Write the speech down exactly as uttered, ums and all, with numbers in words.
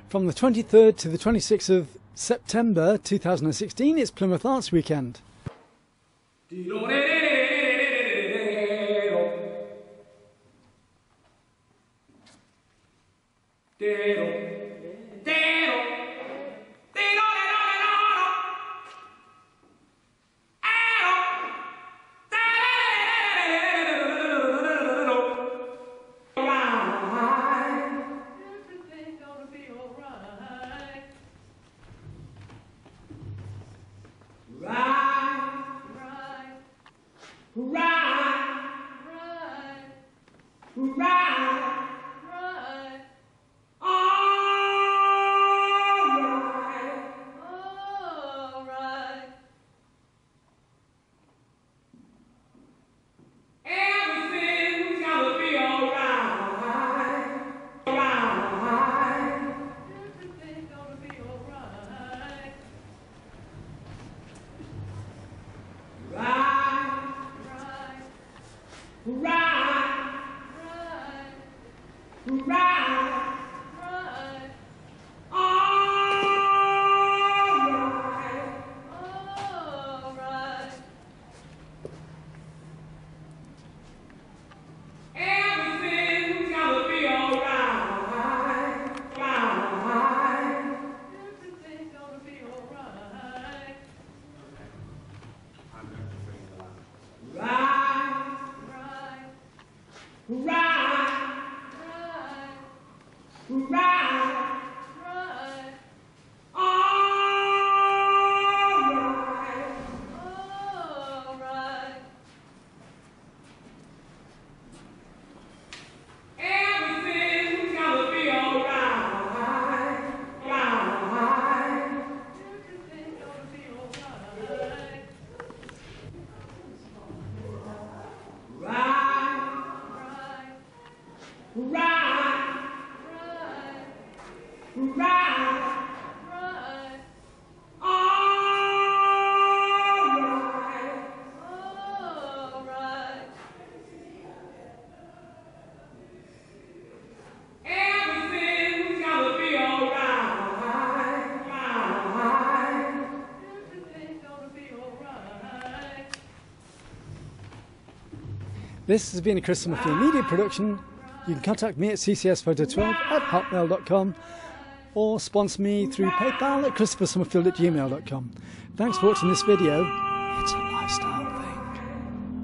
From the twenty-third to the twenty-sixth of September two thousand sixteen, it's Plymouth Arts Weekend. This has been a Chris Summerfield media production. You can contact me at c c s photo twelve at hotmail dot com or sponsor me through PayPal at christopher summerfield at gmail dot com. Thanks for watching this video. It's a lifestyle.